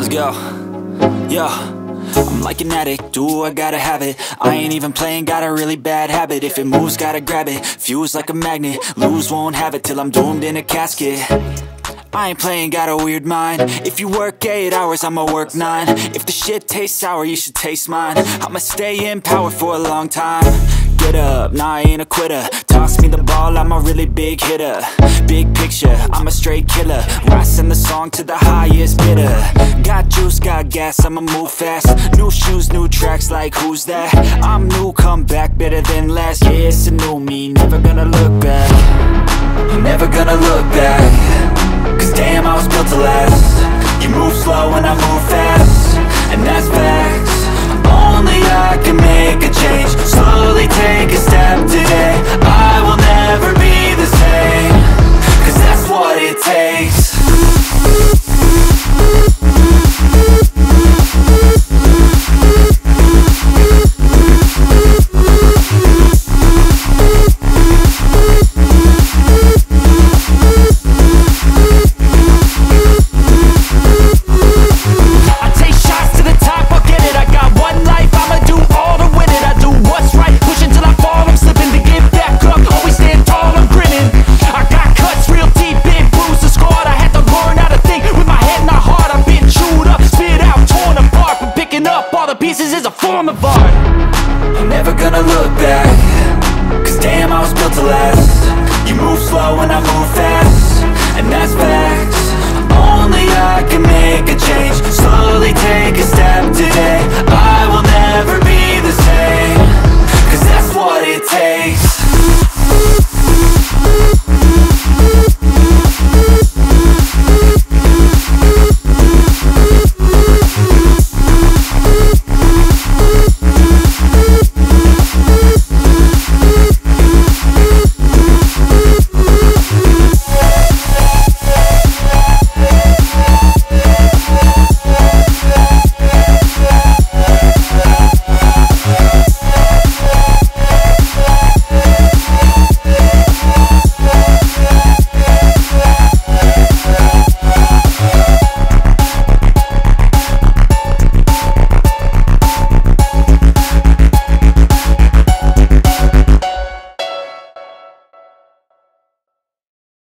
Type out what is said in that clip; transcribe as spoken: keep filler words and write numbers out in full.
Let's go. Yo, I'm like an addict, do I gotta have it. I ain't even playing, got a really bad habit. If it moves, gotta grab it, fuse like a magnet. Lose, won't have it till I'm doomed in a casket. I ain't playing, got a weird mind. If you work eight hours, I'ma work nine. If the shit tastes sour, you should taste mine. I'ma stay in power for a long time. Get up, nah, I ain't a quitter. Toss me the ball, I'm a really big hitter. Big picture, I'm a straight killer. I send the song to the highest bidder. Got juice, got gas, I'ma move fast. New shoes, new tracks, like who's that? I'm new, come back, better than last. Yeah, it's a new me, never gonna look back. I'm never gonna look back. Cause damn, I was built to last. You move slow and I move fast, and that's facts. Only I can make a change. Slowly take a step today. I will never be the same. Cause that's what it takes. Pieces is a form of art. I'm never gonna look back. Cause damn, I was built to last. You move slow and I move fast, and that's facts. Only I can make a change. Slowly take a step today.